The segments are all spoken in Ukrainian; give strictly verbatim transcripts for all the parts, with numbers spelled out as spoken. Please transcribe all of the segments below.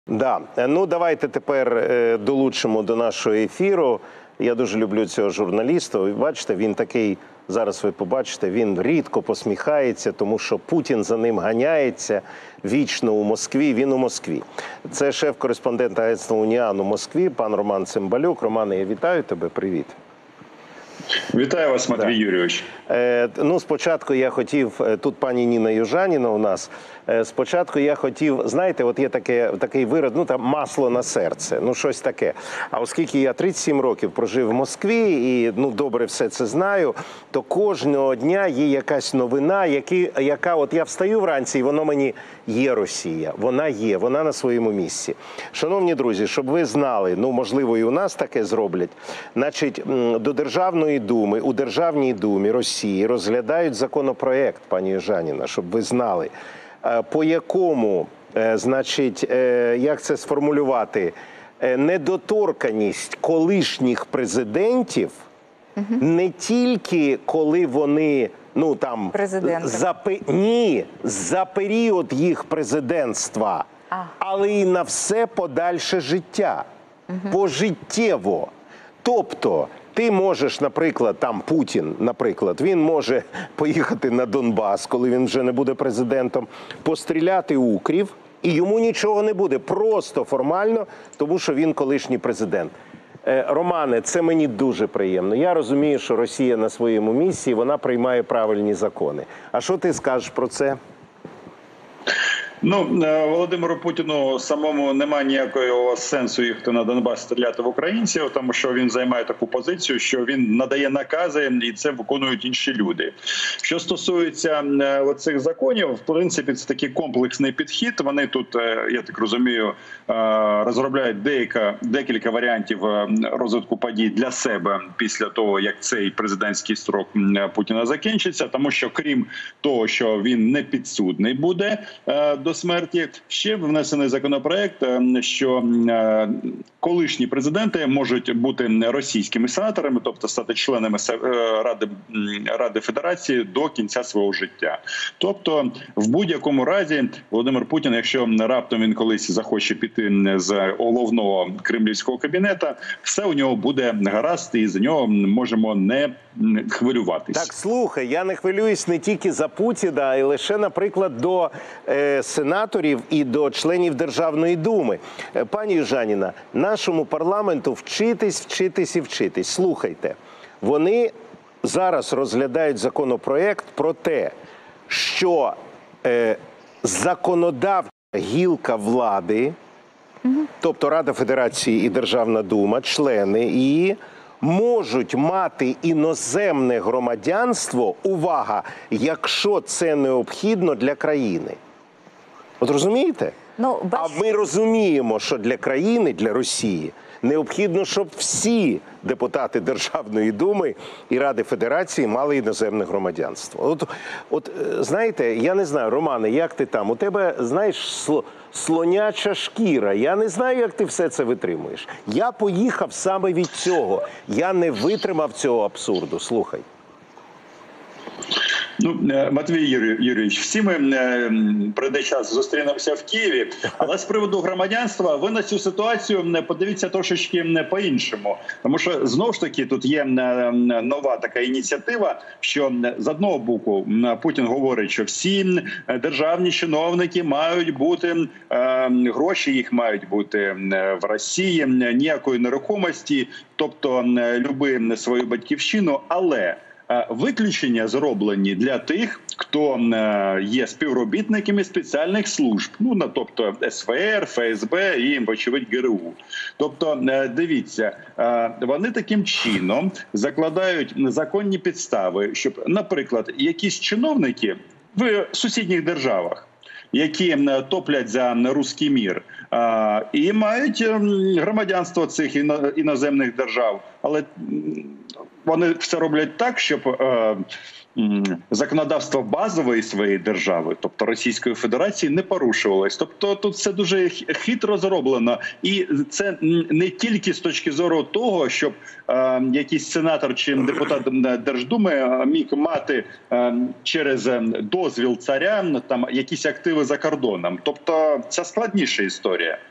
Да. Ну, давайте тепер е, долучимо до нашого ефіру. Я дуже люблю цього журналіста. Ви бачите, він такий, зараз ви побачите, він рідко посміхається, тому що Путін за ним ганяється вічно у Москві. Він у Москві. Це шеф-кореспондент агентства «Уніан» у Москві, пан Роман Цимбалюк. Романе, я вітаю тебе, привіт. Вітаю вас, Матвій да. Юрійович. Е, ну, спочатку я хотів, тут пані Ніна Южаніна у нас, е, спочатку я хотів, знаєте, от є таке, такий вираз, ну там масло на серце, ну щось таке. А оскільки я тридцять сім років прожив в Москві і, ну, добре все це знаю, то кожного дня є якась новина, які, яка, от я встаю вранці і воно мені, є Росія, вона є, вона на своєму місці. Шановні друзі, щоб ви знали, ну, можливо, і у нас таке зроблять, значить, до Державної Думи, у Державній Думі Росії розглядають законопроект, пані Южаніна, щоб ви знали, по якому, значить, як це сформулювати, недоторканність колишніх президентів, угу. не тільки коли вони, ну там, за, ні, за період їх президентства, а. але і на все подальше життя, угу. пожиттєво. Тобто, ти можеш, наприклад, там Путін, наприклад, він може поїхати на Донбас, коли він вже не буде президентом, постріляти укрів, і йому нічого не буде, просто формально, тому що він колишній президент. Е, Романе, це мені дуже приємно. Я розумію, що Росія на своєму місці, вона приймає правильні закони. А що ти скажеш про це? Ну, Володимиру Путіну самому немає ніякого сенсу їхати на Донбас стріляти в українців, тому що він займає таку позицію, що він надає накази і це виконують інші люди. Що стосується оцих законів, в принципі, це такий комплексний підхід. Вони тут, я так розумію, розробляють деяка, декілька варіантів розвитку подій для себе після того, як цей президентський строк Путіна закінчиться, тому що крім того, що він не підсудний буде до смерті, ще внесений законопроект, що колишні президенти можуть бути російськими сенаторами, тобто стати членами Ради, Ради Федерації до кінця свого життя. Тобто, в будь-якому разі, Володимир Путін, якщо раптом він колись захоче піти з головного кремлівського кабінету, все у нього буде гаразд, і за нього можемо не хвилюватись. Так, слухай, я не хвилююсь не тільки за Путіна, а й лише, наприклад, до е, сенаторів і до членів Державної Думи. Е, пані Южаніна, нашому парламенту вчитись, вчитись і вчитись. Слухайте, вони зараз розглядають законопроект про те, що е, законодавча гілка влади, угу. тобто Рада Федерації і Державна Дума, члени її, можуть мати іноземне громадянство, увага, якщо це необхідно для країни. От розумієте? Ну, без... А ми розуміємо, що для країни, для Росії, необхідно, щоб всі депутати Державної Думи і Ради Федерації мали іноземне громадянство. От, от знаєте, я не знаю, Романе, як ти там? У тебе, знаєш, слоняча шкіра. Я не знаю, як ти все це витримуєш. Я поїхав саме від цього. Я не витримав цього абсурду. Слухай. Ну, Матвій Юрійович, всі ми прийде час зустрінемося в Києві, але з приводу громадянства ви на цю ситуацію подивіться трошечки по-іншому. Тому що, знову ж таки, тут є нова така ініціатива, що з одного боку Путін говорить, що всі державні чиновники мають бути, гроші їх мають бути в Росії, ніякої нерухомості, тобто люби свою батьківщину, але виключення зроблені для тих, хто є співробітниками спеціальних служб, ну, тобто ес ве ер, еф ес бе і, вочевидь, ге ер у. Тобто, дивіться, вони таким чином закладають законні підстави, щоб, наприклад, якісь чиновники в сусідніх державах, які топлять за руський мір, і мають громадянство цих іноземних держав, але вони все роблять так, щоб е, законодавство базової своєї держави, тобто Російської Федерації, не порушувалось. Тобто тут все дуже хитро зроблено. І це не тільки з точки зору того, щоб е, якийсь сенатор чи депутат Держдуми міг мати е, через дозвіл царя там якісь активи за кордоном. Тобто це складніша історія.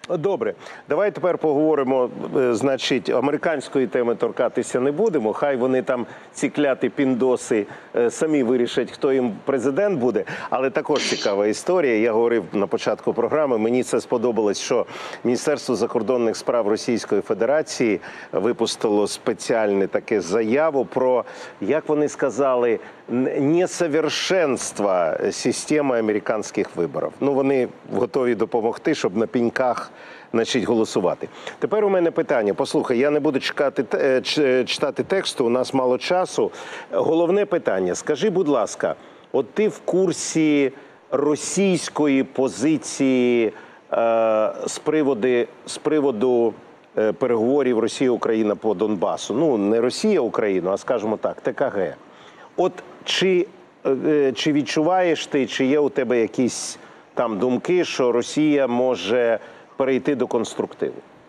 Добре, давай тепер поговоримо, е, значить, американської теми торкатися не будемо. Хай вони там, ці кляті піндоси, е, самі вирішать, хто їм президент буде. Але також цікава історія. Я говорив на початку програми, мені це сподобалось, що Міністерство закордонних справ Російської Федерації випустило спеціальне таке заяву про, як вони сказали, несовершенство системи американських виборів. Ну, вони готові допомогти, щоб на піньках, значить, голосувати. Тепер у мене питання. Послухай, я не буду чекати, читати тексту, у нас мало часу. Головне питання. Скажи, будь ласка, от ти в курсі російської позиції е, з приводу, з приводу е, переговорів Росія-Україна по Донбасу? Ну, не Росія-Україна, а, скажімо так, ТКГ. От чи, е, чи відчуваєш ти, чи є у тебе якісь там думки, що Росія може перейти до конструктиву?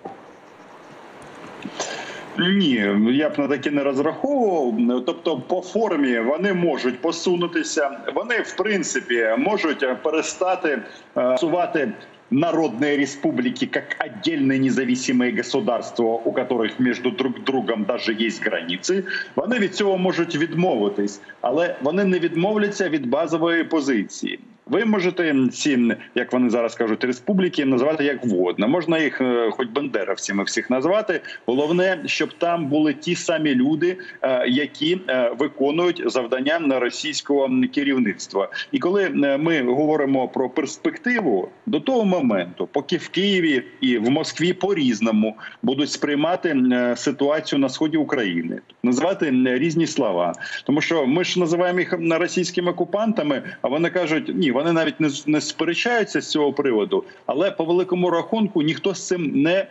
Ні, я б на таке не розраховував. Тобто, по формі вони можуть посунутися. Вони, в принципі, можуть перестати сувати народные республики как отдельные независимые государства, у которых между друг другом даже є границі. Вони від цього можуть відмовитись, але вони не відмовляться від базової позиції. Ви можете ці, як вони зараз кажуть, республіки називати як вгодно. Можна їх хоч бандеровцями всіх назвати. Головне, щоб там були ті самі люди, які виконують завдання на російського керівництва. І коли ми говоримо про перспективу, до того моменту, поки в Києві і в Москві по-різному будуть сприймати ситуацію на сході України, називати різні слова. Тому що ми ж називаємо їх російськими окупантами, а вони кажуть, ні, вони навіть не, не сперечаються з цього приводу, але по великому рахунку ніхто з цим не,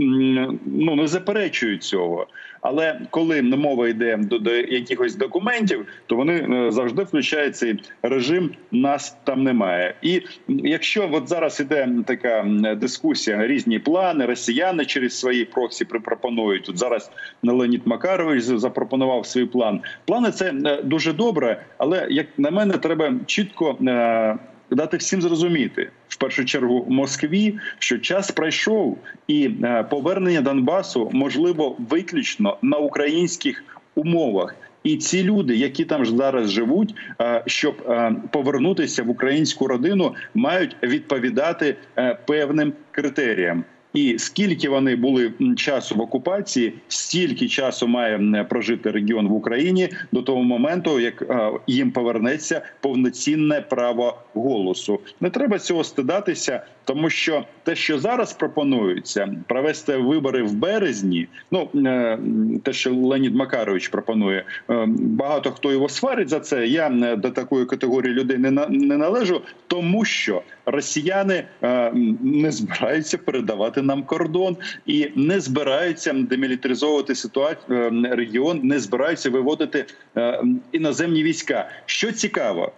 ну, не заперечує цього. Але коли мова йде до, до якихось документів, то вони завжди включають цей режим «нас там немає». І якщо от зараз іде така дискусія, різні плани, росіяни через свої проксі пропонують, тут зараз Леонід Макарович запропонував свій план. Плани – це дуже добре, але, як на мене, треба чітко дати всім зрозуміти, в першу чергу Москві, що час пройшов і повернення Донбасу можливо виключно на українських умовах. І ці люди, які там зараз живуть, щоб повернутися в українську родину, мають відповідати певним критеріям. І скільки вони були часу в окупації, стільки часу має прожити регіон в Україні до того моменту, як їм повернеться повноцінне право голосу. Не треба цього стидатися, тому що те, що зараз пропонується, провести вибори в березні, ну, те, що Леонід Макарович пропонує, багато хто його сварить за це, я до такої категорії людей не належу, тому що росіяни не збираються передавати нам кордон і не збираються демілітаризовувати ситуацію, регіон, не збираються виводити іноземні війська. Що цікаво,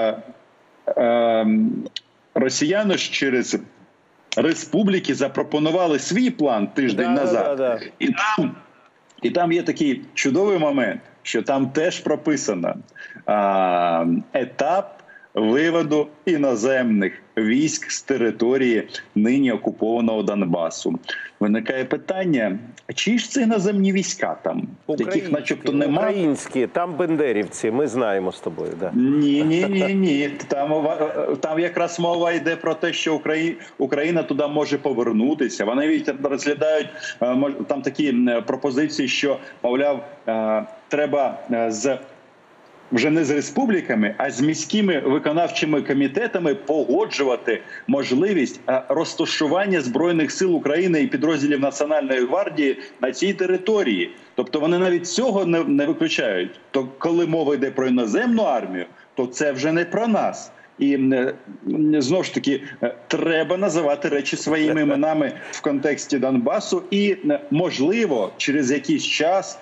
росіяни ж через республіки запропонували свій план тиждень да, назад. да, да. І там, і там є такий чудовий момент, що там теж прописано а, етап виводу іноземних військ з території нині окупованого Донбасу. Виникає питання, а чиї ж це іноземні війська там? Яких начебто немає? Українські, там бендерівці, ми знаємо з тобою. Да. Ні, ні, ні, ні. Там, там якраз мова йде про те, що Україна, Україна туди може повернутися. Вони навіть розглядають там такі пропозиції, що, мовляв, треба з вже не з республіками, а з міськими виконавчими комітетами погоджувати можливість розташування Збройних сил України і підрозділів Національної гвардії на цій території. Тобто вони навіть цього не, не виключають. То коли мова йде про іноземну армію, то це вже не про нас. І знову ж таки, треба називати речі своїми іменами в контексті Донбасу. І, можливо, через якийсь час,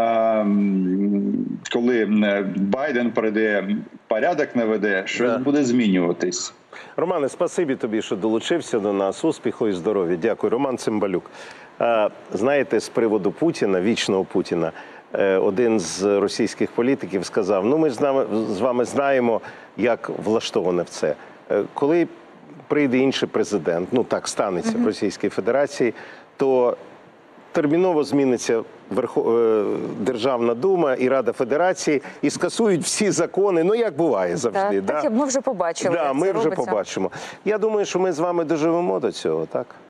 коли Байден прийде, порядок наведе, щось да. буде змінюватись. Романе, спасибі тобі, що долучився до нас. Успіху і здоров'я. Дякую. Роман Цимбалюк. Знаєте, з приводу Путіна, вічного Путіна, один з російських політиків сказав, ну ми ж з, нами, з вами знаємо, як влаштоване в це. Коли прийде інший президент, ну так станеться в Російській Федерації, то терміново зміниться Верхо... е, Державна Дума і Рада Федерації і скасують всі закони, ну як буває завжди. Так, так, ми вже побачили, Да, як ми це вже робиться. побачимо. Я думаю, що ми з вами доживемо до цього, так?